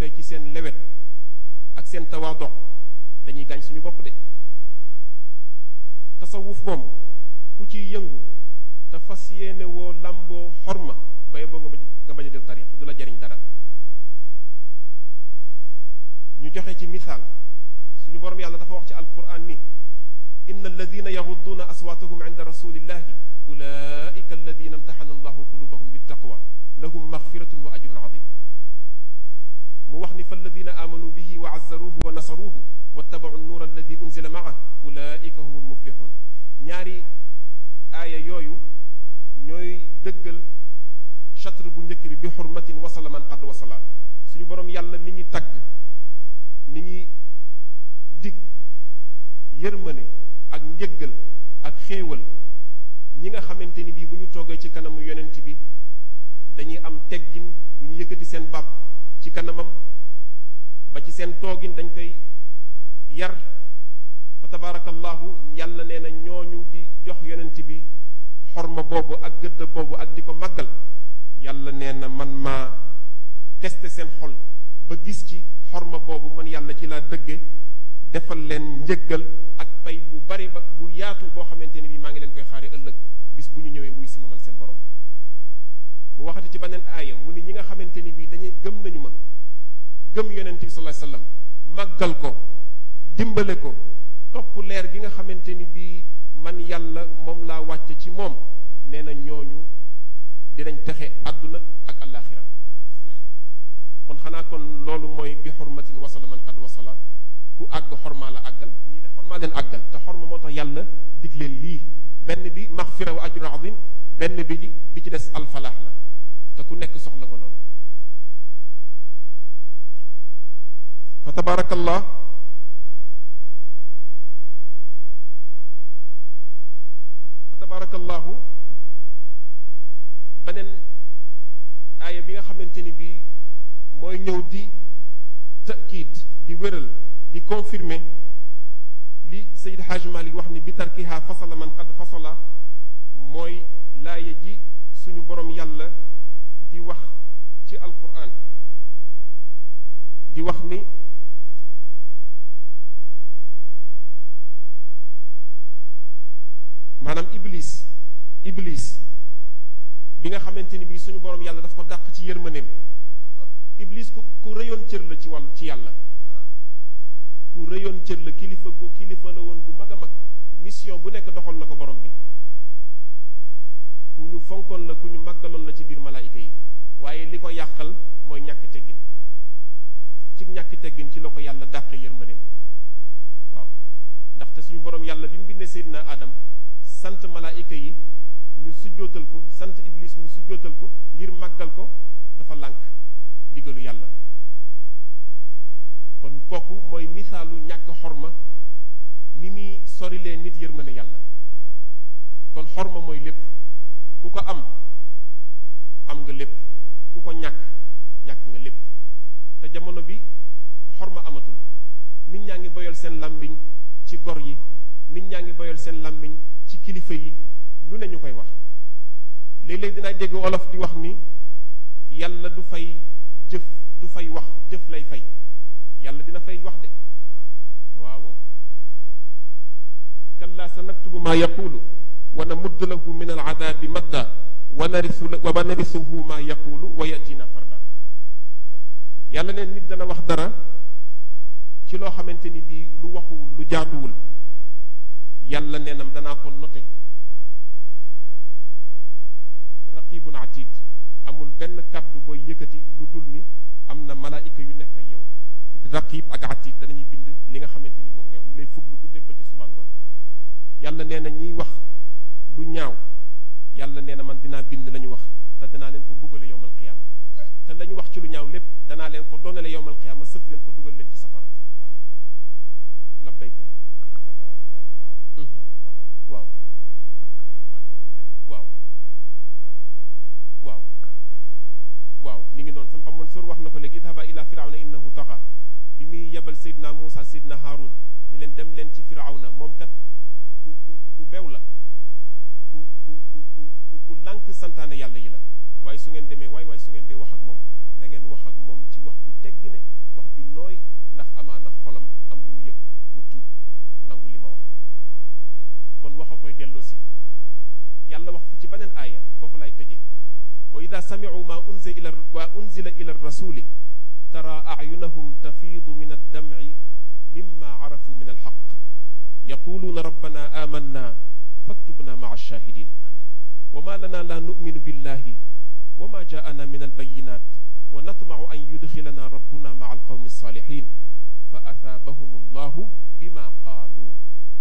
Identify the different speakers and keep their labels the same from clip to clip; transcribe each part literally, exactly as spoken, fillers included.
Speaker 1: noppee ci seen lewet ak seen tawaado dañuy gaañ suñu bopp de tasawuf moom ku ci yëngu te fas yéene woo làmboo xorma baye boo nga bañ nga bañ a jël tariq du la jariñ dara ñu joxe ci misaal suñu borom yàlla dafa wax ci alquran ni inna alladina yaxudduuna aswaatahum inda rasulillahi ulaika alladina imtaxana allahu qulubahum littaqwa lahum maxfiratun wa ajrun adim mu wax ni fa alladina amanu bihi wa azzaruhu wa nasaruhu wattabacu nuura alladi unzila maa ulaika hum almuflixun ñaari aaya yooyu ñooy dëggal chatre bu njëkk bi bi xurmatin wasala man qad wasala suñu borom yàlla mi ngi tagg mi ngi dig yërmane ak njëggal ak xéewal ñi nga xamante ni bii bu ñu toogee ci kanamu yonent bi dañuy am teggin du ñu yëkkati seen baat ci kanamam ba ci seen toogin dañ koy yar fa tabarakallahu yàlla nee na ñooñu di jox yonent bi xorma boobu ak gëdd boobu ak di ko màggal yàlla nee na man maa testé seen xol ba gis ci xorma boobu man yàlla ci laa dëgge defal leen njëggal ak pay bu bari ba bu yaatu boo xamante ni bii maa ngi leen koy xaare ëllëg bis bu ñu ñëwee wuy si ma man seen borom bu waxati ci beneen aaya mu ni ñi nga xamante ni bii dañuy gëm nañu ma gëm yonent bi sallallahu alayhi wasallam màggal ko dimbale ko topp leer gi nga xamante ni bii man yàlla moom laa wàcce ci moom nee na ñooñu dinañ texe àdduna ak àllaaxira kon xanaa kon loolu mooy bi xormatin wasala man qad wasala ku àgg xormaa la àggal ñii de xormaa leen àggal te xorma moo tax yàlla dig leen lii benn bi maxfira wa ajrun azim benn bi bi ci des alfalaax la te ku nekk soxla nga loolu fa tabarakallah fa tabarakallahu beneen aaya bi nga xamante ni bii mooy ñëw di takiid di wéral di confirmer li Seyd Hajj Malik wax ni bi tarkiha fasala man qad fasala mooy laaya ji suñu borom yàlla di wax ci alquran di wax ni maanaam iblis iblis bi nga xamante ni bii suñu borom yàlla daf ko dàq ci yërmaneem iblis ku ku rëyoon cër la ci wàll ci yàlla ku rëyoon cër la kilifa gu kilifa la woon bu mag a mag mission bu nekk doxal na ko borom bi ku ñu fonkoon la ku ñu màggaloon la ci biir malaayika yi waaye li ko yàqal mooy ñàkk teggin ci ñàkk teggin ci la ko yàlla dàq yërmandeem waaw ndaxte suñu borom yàlla bi mu bindee Seydina Adam sant malaayika yi ñu sujjootal ko sant iblis mu sujjootal ko ngir màggal ko dafa lànk digalu yàlla kon kooku mooy misaalu ñàkk xorma mi muy sorilee nit yërmande yàlla kon xorma mooy lépp ku ko am am nga lépp ku ko ñàkk ñàkk nga lépp te jamono bi xorma amatul nit ñaa ngi boyal seen làmmiñ ci gor yi nit ñaa ngi boyal seen làmmiñ ci kilifa yi lu ne ñu koy wax léeg-léeg dinaa dégg olof di wax ni yàlla du fay jëf du fay wax jëf lay fay yàlla dina fay wax de waaw kallaa sa naktubu maa yaqulu wa namuddu lahu min aladabi madda wa narisu wa narisuhu maa yaqulu wa yatina farda yàlla neen nit dana wax dara ci loo xamante ni bii lu waxuwul lu jaaduwul yàlla neenam danaa ko noté raqibun atid amul benn kàddu booy yëkkati lu dul ni am na malaayika yu nekk ak yow raqib ak atid danañuy bind li nga xamante ni moom nga wax ñu lay fuglu guddeeg ba ci suba ngoon yàlla nee na ñiy wax lu ñaaw yàlla nee na man dinaa bind la ñu wax te danaa leen ko mbugale yowmal qiyaama te la ñu wax ci lu ñaaw lépp danaa leen ko doonale yowmal qiyaama sëf leen ko dugal leen ci safara labbayka waaw waaw waaw waaw mi ngi noonu sama pamoon sor wax na ko léegi idhaba ila firawna innahu taxa bi muy yebal Seydina Muusa Seydina Haarun ni leen dem leen ci firawna moom kat ku ku ku beew la ku ku ku ku ku lànk santaane yàlla yi la waaye su ngeen demee waay waaye su ngeen dee wax ak moom na ngeen wax ak moom ci wax ku teggi ne ndax amaana xolam am lu mu yëg mu tuub nangu li ma wax kon wax a koy delloo si yàlla wax fu ci beneen aaya foofu lay tëjee wa ida samicu ma unzila ila wa unzila ila rasuli tara acyunahum tafiidu min addamci mimma carafu min alxaq yaquluuna rabbana amanna faktubna maca alshahidin wama lana la numinu billahi wama jaana min albayinat wa natmacu an yudxilana rabbuna maca alqawmi alsalixin fa athaabahum allahu bima qaalu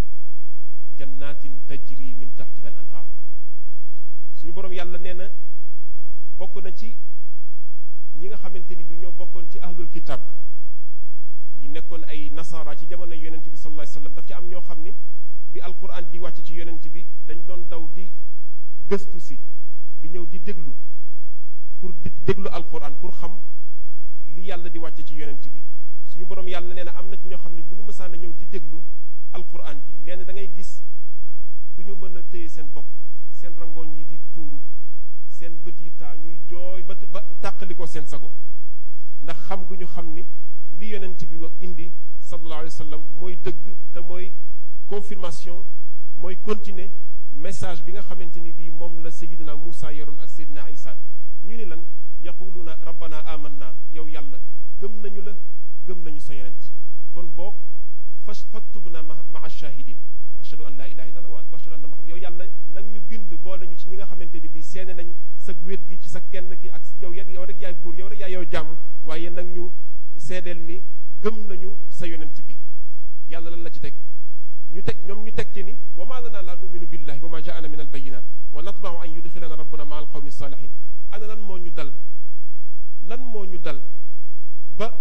Speaker 1: jannatin tajri min taxtiha al anhaar suñu boroom yàlla nee na bokk na ci ñi nga xamante ni bi ñoo bokkoon ci ahlul kitab ñi nekkoon ay nasara ci jamono yonent bi sallallahu alayhi wasallam daf ci am ñoo xam ni bi alquran di wàcc ci yonent bi dañ doon daw di gëstu si di ñëw di déglu pour di déglu alquran pour xam li yàlla di wàcc ci yonent bi suñu boroom yàlla nee na am na ci ñoo xam ne bu ñu mësaan a ñëw di déglu alquran ji nee na da ngay gis du ñu mën a téye seen bopp seen rangooñ yi di tuuru seen bët yi taa ñuy jooy ba ba tàqalikoo seen sago ndax xam gu ñu xam ni li yonent bi indi sallallahu alayhi wa sallam mooy dëgg te mooy confirmation mooy continuer message bi nga xamante ni bii moom la sayidina Moussa yoroon ak sayidina Isa ñu ni lan yaquluuna rabbana amanna yow yàlla gëm nañu la gëm nañu sa yonent kon boog fas faktubna maa shahidin ashhadu an la ilaha illa allah wa ashhadu anna muhammad yow yàlla nag ñu bind boole ñu ci ñi nga xamante ni bii seene nañ sa wéet gi ci sa kenn ki ak yow yet yow rek yaay buur yow rek yaay yow jàmm waaye nag ñu seedeel ni gëm nañu sa yonent bi yàlla lan la ci teg ñu teg ñoom ñu teg ci ni wa ma lana la numinu billahi wa ma jaana min albayinat wa natmau an yudxilana rabbuna maa alqawmi salihin ana lan moo ñu dal lan moo ñu dal ba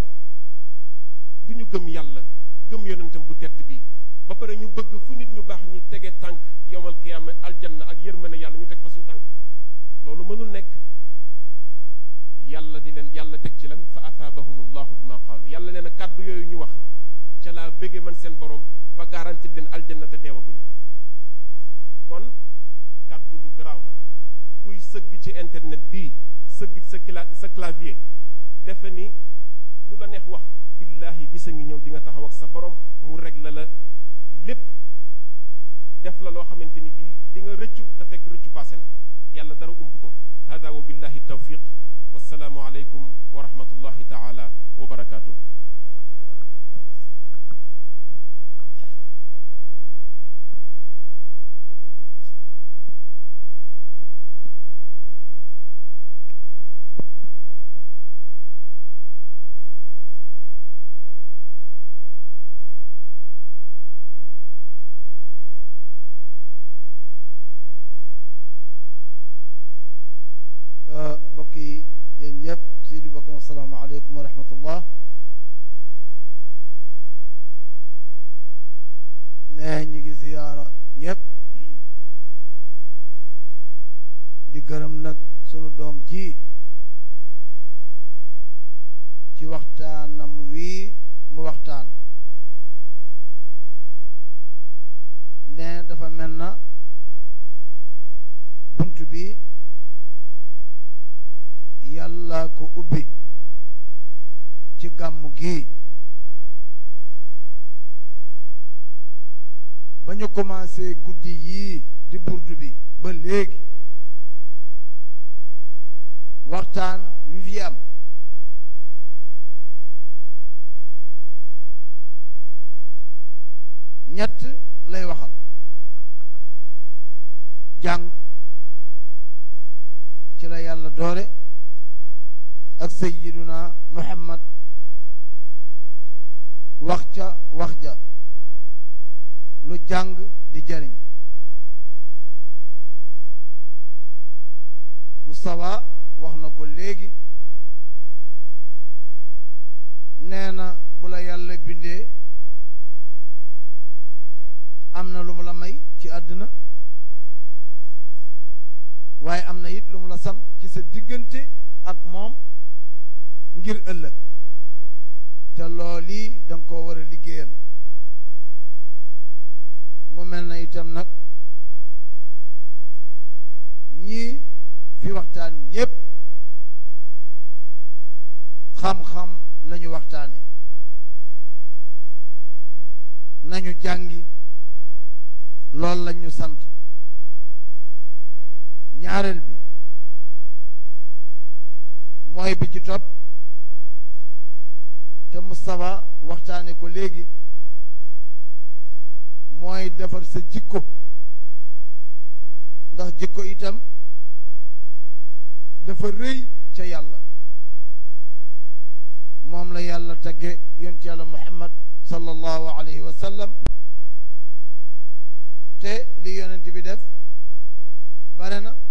Speaker 1: du ñu gëm yàlla gëm yonentam bu tedd bii ba pare ñu bëgg fu nit ñu baax ñi tege tànk yowmal qiyaama aljanna ak yërmande yàlla ñu teg fa suñu tànk loolu mënul nekk yàlla ni leen yàlla teg ci lan fa athaabahum allahu bima qaalu yàlla leen a kàddu yooyu ñu wax ca laa bëggee man seen borom ba garanti leen aljanna te deewaguñu kon kàddu lu garaaw la kuy sëgg ci internet bii sëgg ci sa cla sa clavier defe ni lu la neex wax billahi bisa ngi ñëw di nga taxaw ak sa borom mu régler la lépp def la loo xamante ni bii di nga rëccu te fekk rëccu passé na yàlla dara umb ko hada wa billahi tawfiq wassalaamu aleykum wa rahmatullahi taala wa barakaatuh
Speaker 2: mbokk yi yéen ñëpp Seydi Bakar assalaamu aleykum wa rahmatullah ne ñu ngi ziyaara ñëpp di gërëm nag sunu doom ji ci waxtaanam wii mu waxtaan ne dafa mel na bunt bi yàlla ko ubbi ci gàmmu gi ba ñu commencé guddi yii di burdu bi ba léegi waxtaan wi fi am ñett lay waxal jàng ci la yàlla doore ak sayyiduna muhammad wax ca wax ja lu jàng di jariñ Mustafa wax na ko léegi nee na bu la yàlla bindee am na lu mu la may ci àddina waaye am na it lu mu la sant ci sa diggante ak moom ngir ëllëg te looli danga koo war a liggéeyal mu mel na itam nag ñii fi waxtaan ñépp xam-xam lañu waxtaane nañu jàngi loolu lañ ñu sant ñaareel bi mooy bi ci topp te Moustapha waxtaane ko léegi mooy defar sa jikko ndax jikko itam dafa rëy ca yàlla moom la yàlla tagge yonent yàlla Muhammad sallallahu alayhi wa sallam te li yonent bi def bare na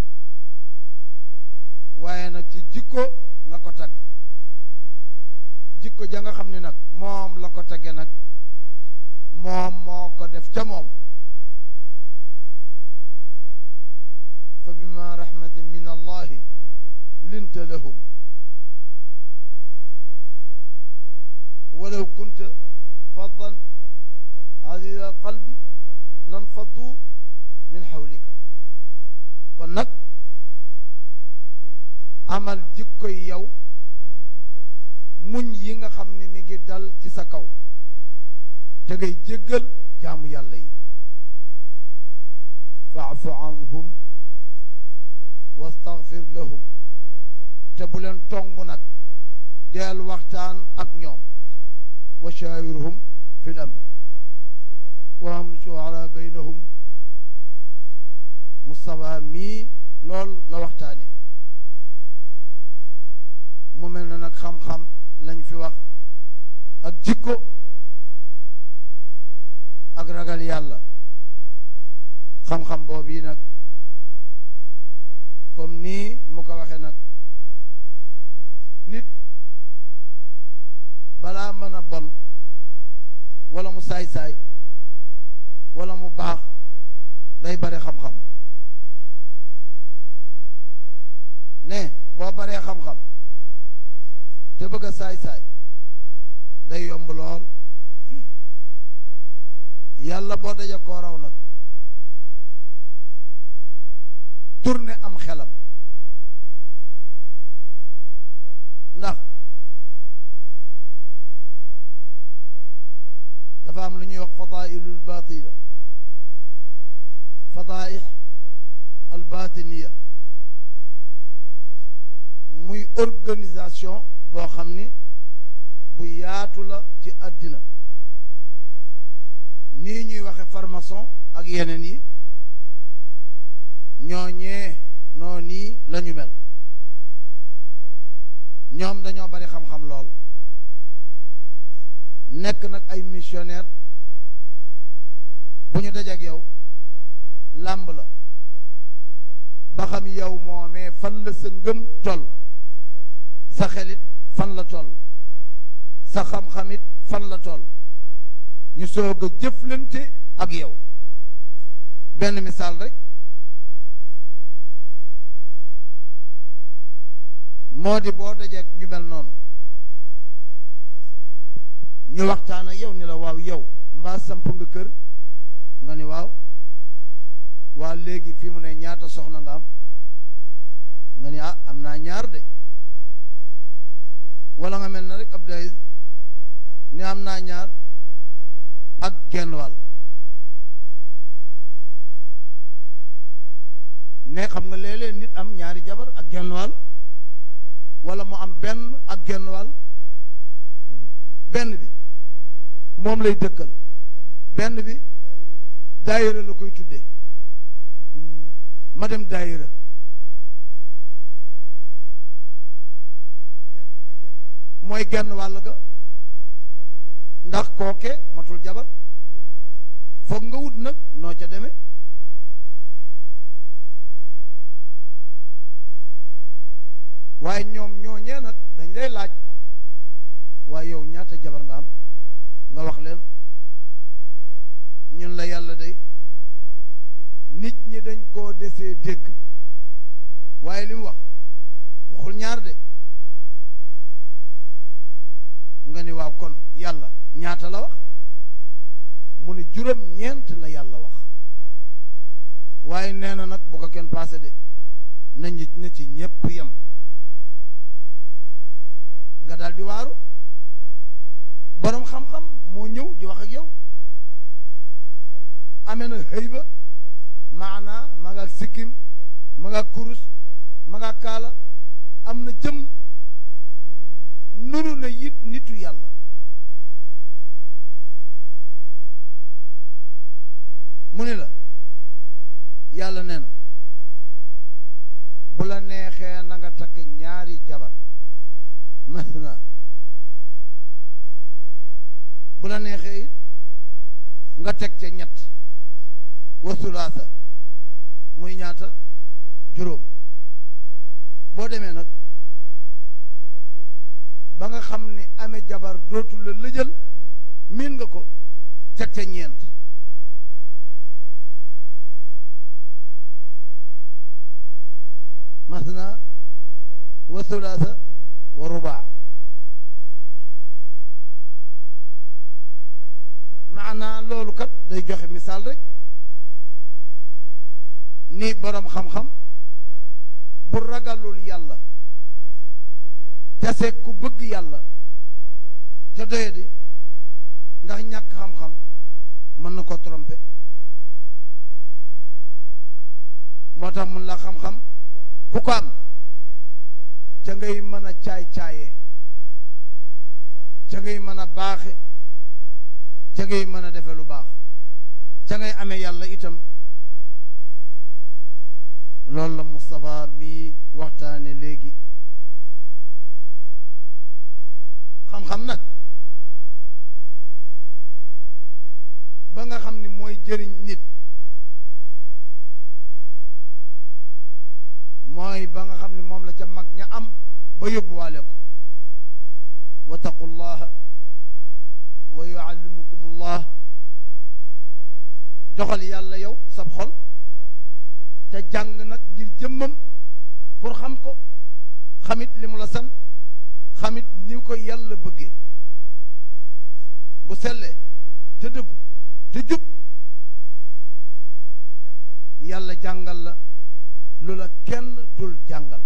Speaker 2: waaye nag ci jikko la ko tagg jikko ja nga xam ne nag moom la ko tagge nag moom moo ko def ca moom fa bima rahmatin min allahi linta lahum walaw kunta faddan ghalida alqalbi lan faddu min hawlika kon nag amal jikko yi yow muñ yi nga xam ne mi ngi dal ci sa kaw te ngay jéggal jaamu yàlla yi fa'fu anhum wastaghfir lahum te bu leen tong nag deel waxtaan ak ñoom wa shawirhum fi l amri wa hum shu'ara baynahum Moustapha mii lool la waxtaane mu mel na nag xam-xam lañ fi wax ak jikko ak ragal yàlla xam-xam boobu yi nag comme nii mu ko waxee nag nit balaa mën a bon wala mu saay-saay wala mu baax day bare xam-xam ne boo baree xam-xam te bëgg a saay-saay day yomb lool yàlla boo daje koo raw nag tourné am xelam ndax dafa am lu ñuy wax fadailul batila fadaih al batiniya muy organisation boo xam ni bu yaatu la ci àddina nii ñuy waxe formation ak yeneen yi ñooñee noo nii la ñu mel ñoom dañoo bari xam-xam lool nekk nag ay missionnaire bu ñu dajeek yow làmb la ba xam yow moomee fan la sa ngëm toll sa xelit fan la toll sa xam-xamit fan la toll ñu soog a jëflante ak yow benn misaal rek moo di boo dajeek ñu mel noonu ñu waxtaan ak yow ni la waaw yow mbaa samp nga kër nga ni waaw waa léegi fii mu ne ñaata soxna nga am nga ni ah am naa ñaar de wala nga mel na rek Abdoulaye ni am naa ñaar ak genn wàll ne xam nga léeg-léeg nit am ñaari jabar ak genn wàll wala mu am benn ak genn wàll benn bi moom lay dëkkal benn bi daayira la koy tuddee ma dem daayira mooy genn wàll ga ndax kooke matul jabar foog nga wut nag noo ca demee waaye ñoom ñooñee nag dañ lay laaj waaye yow ñaata jabar nga am nga wax leen ñun la yàlla day nit ñi dañ koo desee dégg waaye li mu wax waxul ñaar de nga ni waaw kon yàlla ñaata la wax mu ne juróom ñeent la yàlla wax waaye nee na nag bu ko kenn paase de na ñi na ci ñépp yem nga daal di waaru boroom xam-xam moo ñëw di wax ak yow amee na xëyba maanaa ma nga sikkim ma nga kurus ma nga kaala am na jëm nuru na it nitu yàlla mu ni la yàlla nee na bu la neexee na nga takk ñaari jabar masna bu la neexee it nga teg ca ñett wa sulaasa muy ñaata juróom boo demee nag ba nga xam ne amee jabar dootul la lëjal miin nga ko teg ca ñeent masna wa sulaasa wa rubaa maanaa loolu kat day joxe misaal rek ni borom xam-xam bu ragalul yàlla te seeg ku bëgg yàlla te doyadi ndax ñàkk xam-xam mën na ko tromper moo tax mun la xam-xam ku ko am ca ngay mën a caay-caaye ca ngay mën a baaxe ca ngay mën a defe lu baax ca ngay amee yàlla itam loolu la Moustapha mi waxtaane léegi xam-xam nag ba nga xam ni mooy jëriñ nit mooy ba nga xam ni moom la ca mag ña am ba yóbbuwaale ko wattaqullaha wa yuallimukumullah joxal yàlla yow sab xol te jàng nag ngir jëmmam pour xam ko xamit li mu la sant xamit ni ko yàlla bëggee bu sellee te dëggu te jub yàlla jàngal la lu la kenn dul jàngal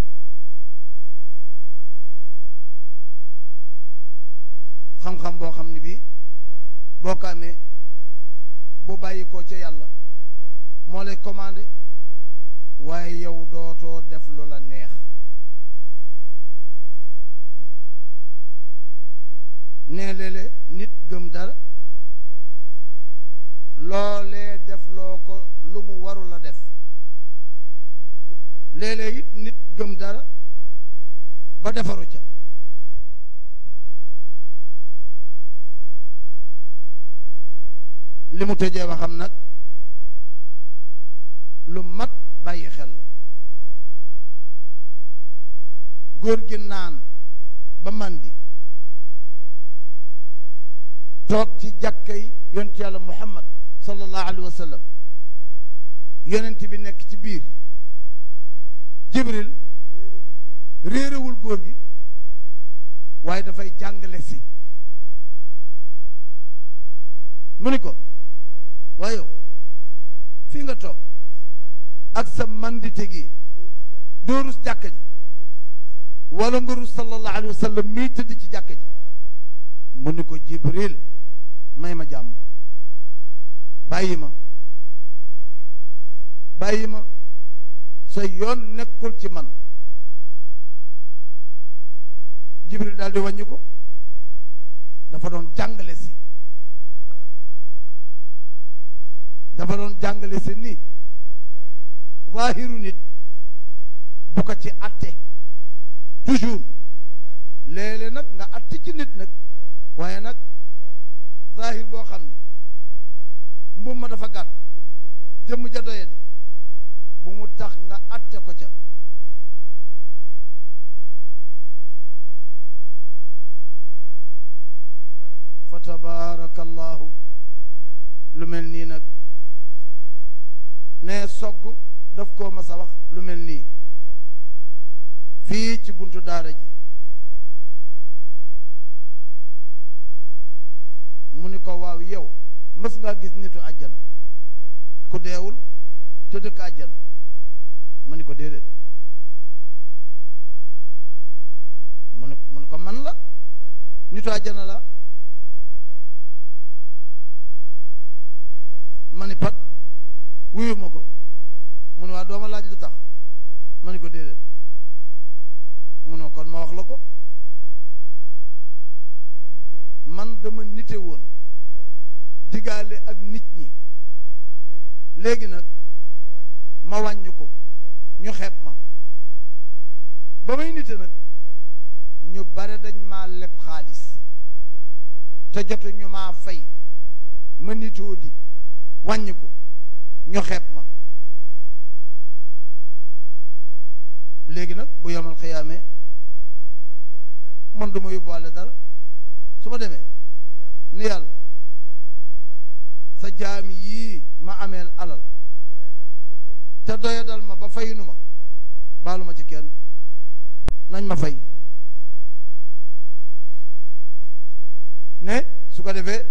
Speaker 2: xam-xam boo xam ni bii boo ko amee bu bàyyi ko ca yàlla moo lay commandé waaye yow dootoo def lu la neex nee léeg-léeg nit gëm dara loolee def loo ko lu mu waru la def léeg-léeg it nit gëm dara ba defaru ca li mu tëjee waxam nag lu mat bàyyi xel la góor gi naan ba mandi toog ci jàkka yi yonent yàlla Muhammad sallallahu alayhi wa sallam yonent bi nekk ci biir Jibril réerewul góor gi waaye dafay jàngale si mu ni ko waaye fii nga toog ak sa mandite gi doo rus jàkka ji wala nga rus sallallahu alayhi wa sallam mii tëdd ci jàkka ji mu ni ko Jibril may ma jàmm bàyyi ma bàyyi ma sa yoon nekkul ci man Jibril daal di wàññi ko dafa doon jàngale si dafa doon jàngale si nii waahiru nit bu ko ci atte toujours léeg-léeg nag nga atte ci nit nag waaye nag zahir boo xam ni mbuum ma dafa gàtt jëmm ja doye de bu mu tax nga atte ko ca fa tabarakallahu lu mel nii nag ne sogg daf koo mas a wax lu mel nii fii ci buntu daara ji mu ni ko waaw yow mës ngaa gis nitu àjjana ku deewul te dëkk àjjana mu ni ko déedéet mu ni mu ni ko man la nitu àjjana la ma ni pat wuyu ma ko mu ne waa dooma laaj lu tax ma ne ko déedéet mu ne kon ma wax la ko man dama nite woon digaale ak nit ñi léegi nag ma wàññi ko ñu xeeb ma ba may nite nag ñu bare dañ maa leb xaalis te jotu ñu maa fay ma nitoo di wàññi ko ñu xeeb ma léegi nag bu yomal xiyaamee man du ma yóbbuwaale dara su ma demee ni yàlla sa jaam yii ma ameel alal te doyadal ma ba fayinu ma baalu ma ci kenn nañ ma fay ne su ko defee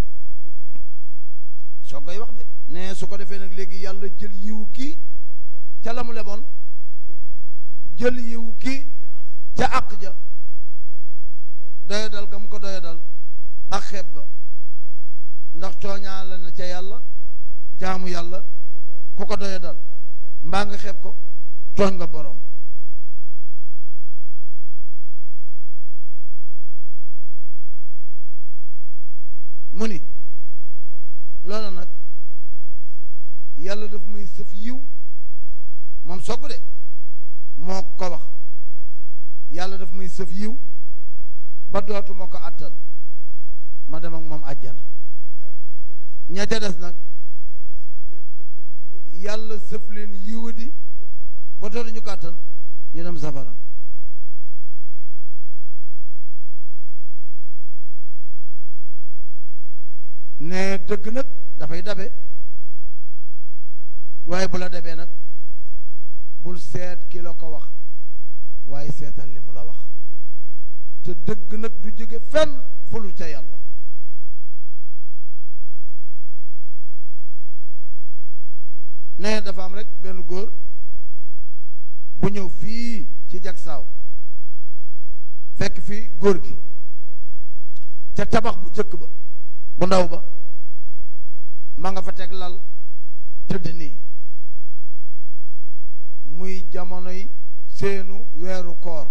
Speaker 2: soo koy wax de ne su ko defee nag léegi yàlla jël yiwu kii ca la mu leboon jël yiwu kii ca àq ja doyadal ga mu ko doyadal ak xeeb ga ndax tooñaale na ca yàlla jaamu yàlla ku ko doyadal mbaa nga xeeb ko tooñ nga boroom mu ni loola nag yàlla daf may sëf yiw moom sogg de moo ko wax yàlla daf may sëf yiw ba dootuma ko attan ma dem ak moom àjjana ña ca des nag yàlla sëf leen yiwadi ba dootuñu ko attan ñu dem safara ne dëgg nag dafay dabe waaye bu la dabee nag bul seet ki la ko wax waaye seetal li mu la wax te dëgg nag du jóge fenn fulu ca yàlla ne dafa am rek benn góor bu ñëw fii ci Jaksaaw fekk fi góor gi ca tabax bu jëkk ba bu ndaw ba ma nga fa teg lal tëdd nii muy jamonoy seenu weeru koor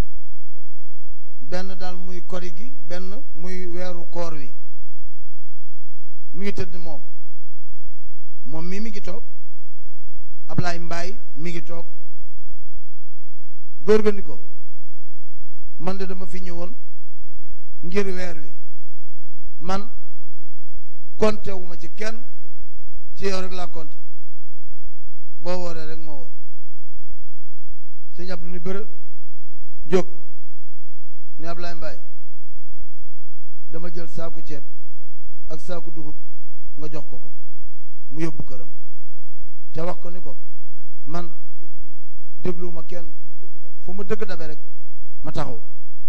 Speaker 2: benn daal muy kori gi benn muy weeru koor wi mi ngi tëdd moom moom mii mi ngi toog Ablaay Mbaay mi ngi toog góor ga ni ko man de dama fi ñëwoon ngir weer wi man konte wu ma ci kenn ci yow rek laa konte boo wooree rek moo woor sëñ Abdu ni bërë jóg ni Ablaay Mbaay dama jël saaku ceeb ak saaku dugub nga jox ko ko mu yóbbu këram te wax ko ni ko man dégluwuma kenn fu ma dëgg dabe rek ma taxaw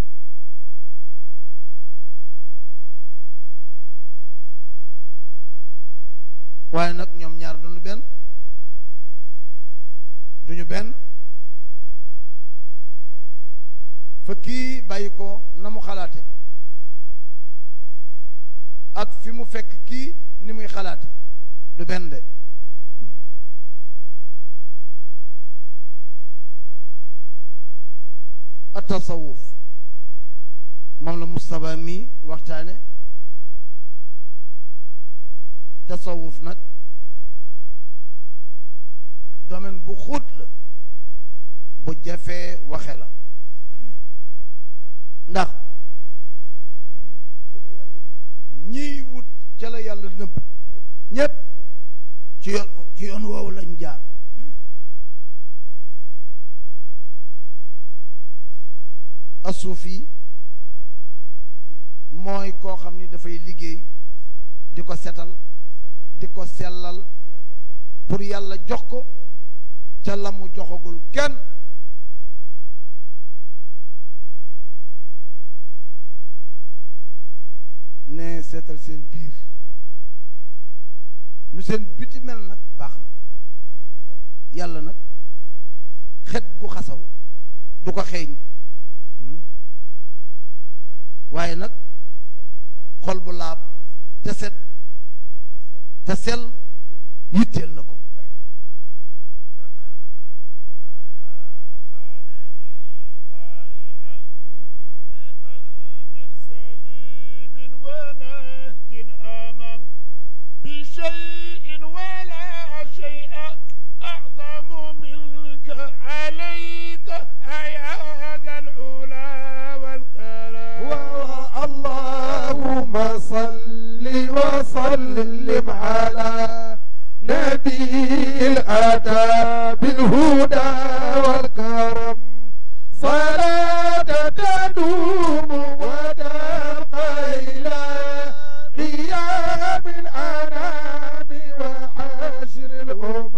Speaker 2: waaye nag ñoom ñaar duñu benn duñu benn fa kii bàyyi ko na mu xalaate ak fi mu fekk kii ni muy xalaate du benn de a tasawuf moom la Moustapha mi waxtaane tasawuf nag domaine bu xóot la bu jafee waxe la ndax ñiy wut ca la yàlla nëbb ñépp ci yoon ci yoon woowu lañ jaar asuufi mooy koo xam ni dafay liggéey di ko setal di ko sellal pour yàlla jox ko ca la mu joxagul kenn ne seetal seen biir nu seen biti mel nag baax na yàlla nag xet gu xasaw du ko xeeñ waaye nag xol bu laab te set te sell yitteel na ko
Speaker 3: بشيء ولا شيء أعظم منك عليك يا ذا العلا والكرم.
Speaker 2: اللهم صل وسلم على نبي الأدب بالهدى والكرم، صلاة تدوم وتبقى إلى قيام الأنام وحشر الأمم.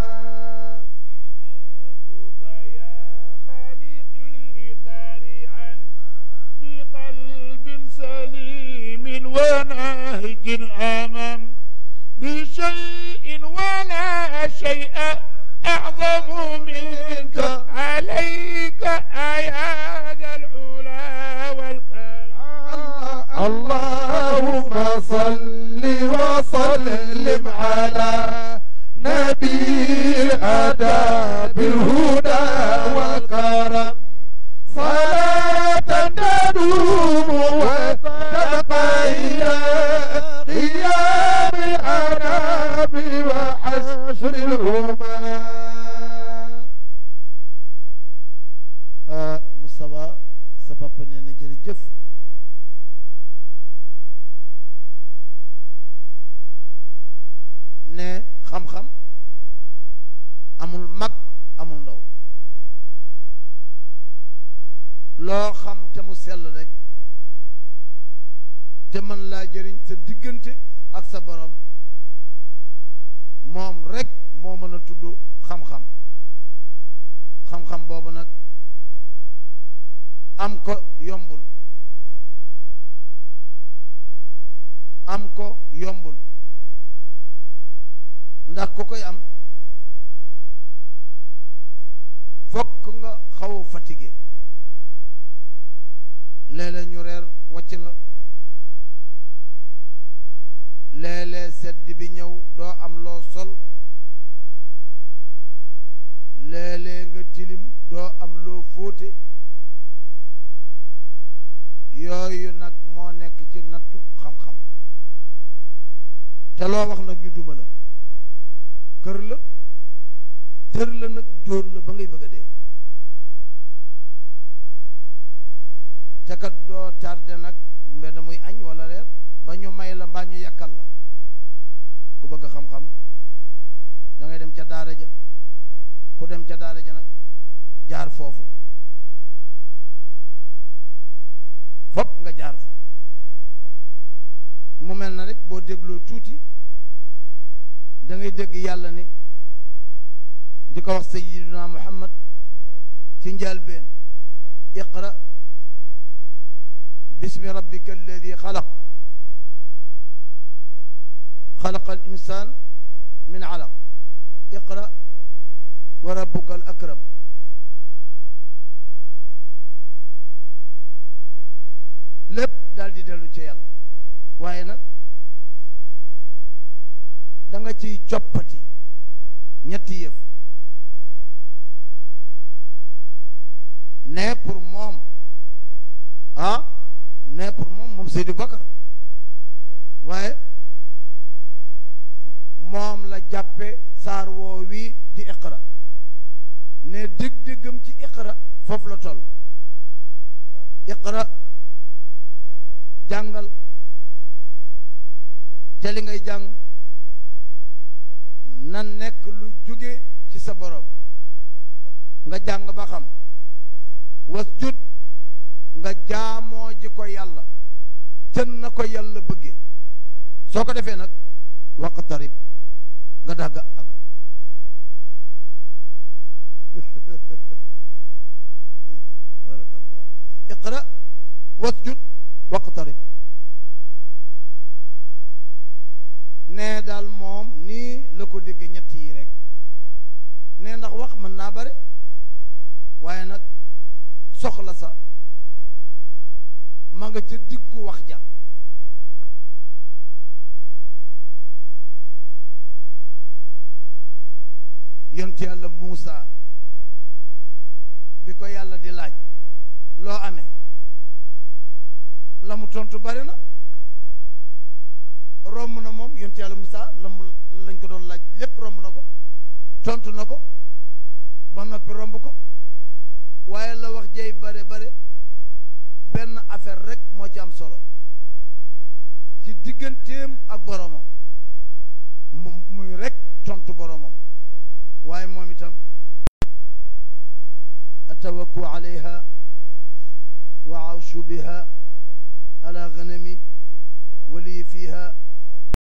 Speaker 3: سألتك يا خالقي ضارعا بقلب سليم ونهج أمام، بشيء ولا شيء أعظم منك عليك يا ذا العلا والكرم.
Speaker 2: اللهم صل وسلم على نبي الأدب بالهدى والكرم، صلاة تدوم وتبقى إلى قيام الأنام وحشر الأمم. Moustapha sa papa nee na jërëjëf. ne xam-xam amul mag amul ndaw, loo xam te mu sell rek te mën laa jëriñ sa diggante ak sa borom, moom rek moo mën a tudd xam-xam. xam-xam boobu nag am ko yombul, am ko yombul, ndax ku koy am fokk nga xaw a fatigué, léeg-léeg ñu reer wàcc la, léeg-léeg sedd bi ñëw doo am loo sol, léeg-léeg nga tilim doo am loo fóote. yooyu nag moo nekk ci nattu xam-xam, te loo wax nag ñu duma la, kër la, tër la nag, dóor la ba ngay bëgg a dee, te kat doo tardé nag mbedd muy añ wala reer ba ñu may la mbaa ñu yàkkal la. ku bëgg xam-xam da ngay dem ca daara ja, ku dem ca daara ja nag jaar foofu, fop nga jaar fa. mu mel na rek boo dégloo tuuti da ngay dégg yàlla ni di ko wax sayyidina Muhammad ci njëlbéen, iqra bismi rabbika alladi xalaq xalaqa al insan min alaq iqra wa rabbuka al akram. lépp daal di dellu ci yàlla, waaye nag da nga ciy coppati ñetti yëf. ne pour moom ah ne pour moom moom Seydou Bakar, waaye moom la jàppe saar woo wii di iqra, ne dég-dégam ci iqra foofu la toll. iqra jàngal te li ngay jàng na nekk lu jóge ci sa borom, nga jàng ba xam, wasjud nga jaamoo ji ko yàlla cën na ko yàlla bëggee. soo ko defee nag waqtarib nga dagga àgg. barakallah. iqra wasjud waqtarib. nee daal moom nii la ko dégg ñett yi rek, nee ndax wax mën naa bare, waaye nag soxla sa ma nga ca diggu wax ja. yonent yàlla Muusa bi ko yàlla di laaj loo amee, la mu tontu bari na. romb na moom yonent yàlla Musaa la mu lañ ko doon laaj lépp romb na ko tontu na ko ba noppi romb ko waaye la wax jey bare bare benn affaire rek moo ci am solo ci digganteem ak boromam mu muy rek tontu boromam waaye moom itam atawakku alayha wa awshu biha ala ganami wali fiha